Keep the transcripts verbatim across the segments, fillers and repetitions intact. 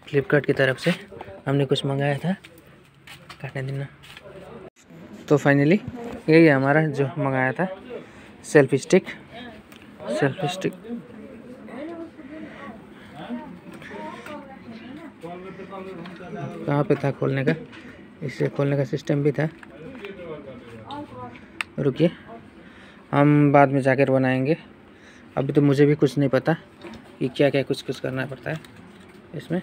फ्लिपकार्ट की तरफ से हमने कुछ मंगाया था, काटने देना। तो फाइनली यही है हमारा जो मंगाया था, सेल्फी स्टिक। सेल्फी स्टिक कहाँ पे था खोलने का? इसे खोलने का सिस्टम भी था। रुकिए, हम बाद में जाकर बनाएंगे। अभी तो मुझे भी कुछ नहीं पता कि क्या क्या कुछ कुछ करना पड़ता है इसमें।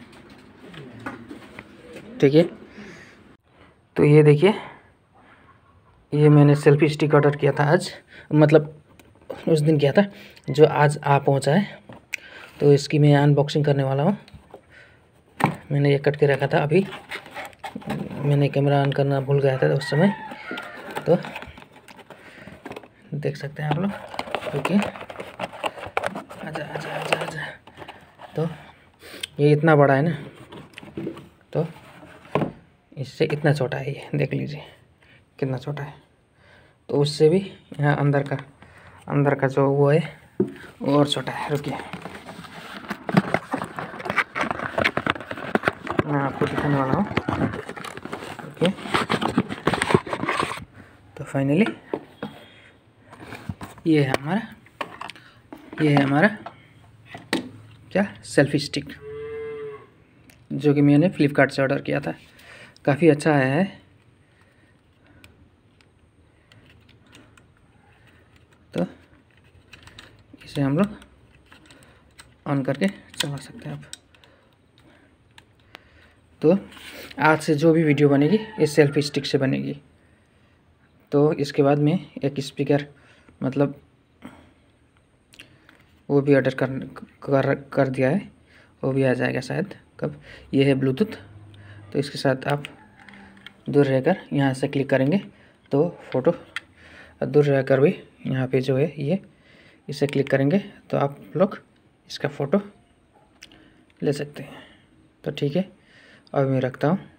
ठीक है, तो ये देखिए, ये मैंने सेल्फी स्टिक ऑर्डर किया था आज, मतलब उस दिन किया था जो आज आ पहुंचा है। तो इसकी मैं अनबॉक्सिंग करने वाला हूँ। मैंने ये कट के रखा था, अभी मैंने कैमरा ऑन करना भूल गया था उस समय, तो देख सकते हैं आप लोग। ओके, आजा आजा आजा आजा। तो ये इतना बड़ा है ना, तो इससे इतना छोटा है, ये देख लीजिए कितना छोटा है। तो उससे भी यहाँ अंदर का अंदर का जो वो है वो और छोटा है। रुकिए, मैं आपको दिखाने वाला हूँ। ओके, तो फाइनली ये है हमारा ये है हमारा क्या, सेल्फी स्टिक, जो कि मैंने फ्लिपकार्ट से ऑर्डर किया था। काफ़ी अच्छा आया है। तो इसे हम लोग ऑन करके चला सकते हैं अब। तो आज से जो भी वीडियो बनेगी इस सेल्फी स्टिक से बनेगी। तो इसके बाद में एक स्पीकर, मतलब वो भी ऑर्डर कर कर कर दिया है, वो भी आ जाएगा शायद कब। ये है ब्लूटूथ, तो इसके साथ आप दूर रहकर यहाँ से क्लिक करेंगे तो फ़ोटो, दूर रहकर भी यहाँ पे जो है ये इसे क्लिक करेंगे तो आप लोग इसका फ़ोटो ले सकते हैं। तो ठीक है, अब मैं रखता हूँ।